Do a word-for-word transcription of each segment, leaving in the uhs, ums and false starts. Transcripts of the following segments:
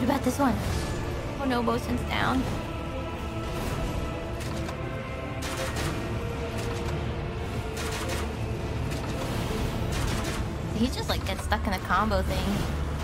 good about this one. Oh no, Bosun's down. He just like gets stuck in a combo thing.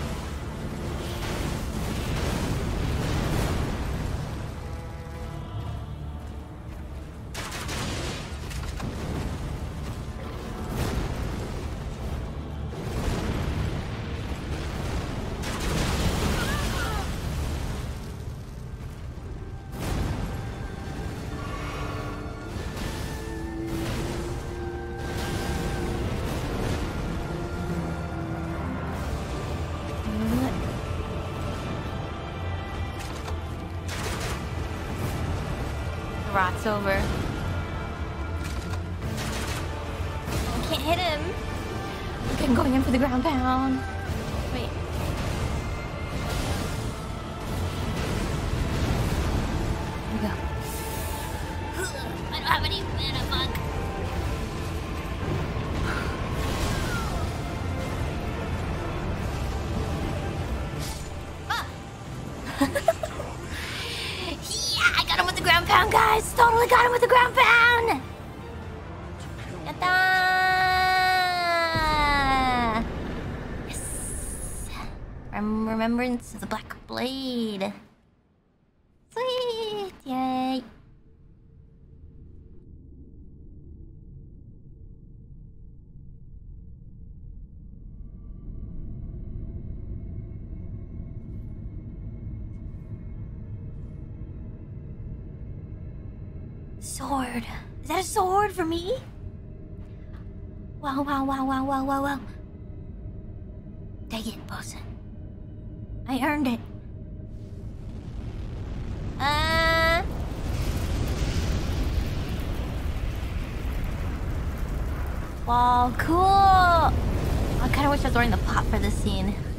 Rot's over. I can't hit him. Okay, I'm going in for the ground pound. Wait. Here we go. I don't have any mana, fuck. Ah! Yeah, I got him with the ground pound, guys! Totally got him with the ground pound! Yatta! Yes! Rem remembrance of the Black Blade. Sweet! Yay! Sword. Is that a sword for me? Wow, wow, wow, wow, wow, wow, wow. Take it, Bosun. I earned it. Uh... Wow, cool! I kinda wish I was wearing the pot for this scene.